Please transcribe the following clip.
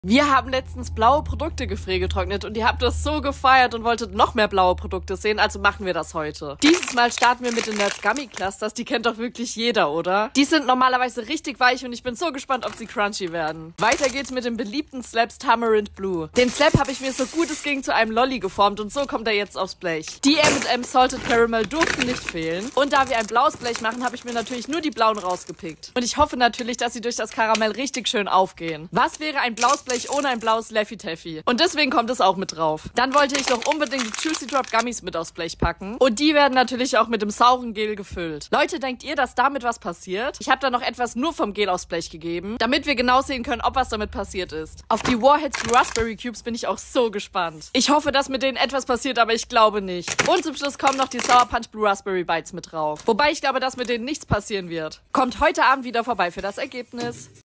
Wir haben letztens blaue Produkte gefriergetrocknet und ihr habt das so gefeiert und wolltet noch mehr blaue Produkte sehen, also machen wir das heute. Dieses Mal starten wir mit den Nerds Gummy Clusters, die kennt doch wirklich jeder, oder? Die sind normalerweise richtig weich und ich bin so gespannt, ob sie crunchy werden. Weiter geht's mit dem beliebten Slaps Tamarind Blue. Den Slap habe ich mir so gut es ging zu einem Lolli geformt und so kommt er jetzt aufs Blech. Die M&M Salted Caramel durften nicht fehlen. Und da wir ein blaues Blech machen, habe ich mir natürlich nur die blauen rausgepickt. Und ich hoffe natürlich, dass sie durch das Karamell richtig schön aufgehen. Was wäre ein blaues Blech ohne ein blaues Laffy Taffy? Und deswegen kommt es auch mit drauf. Dann wollte ich doch unbedingt die Juicy Drop Gummies mit aufs Blech packen. Und die werden natürlich auch mit dem sauren Gel gefüllt. Leute, denkt ihr, dass damit was passiert? Ich habe da noch etwas nur vom Gel aufs Blech gegeben, damit wir genau sehen können, ob was damit passiert ist. Auf die Warheads Raspberry Cubes bin ich auch so gespannt. Ich hoffe, dass mit denen etwas passiert, aber ich glaube nicht. Und zum Schluss kommen noch die Sour Punch Blue Raspberry Bites mit drauf. Wobei ich glaube, dass mit denen nichts passieren wird. Kommt heute Abend wieder vorbei für das Ergebnis.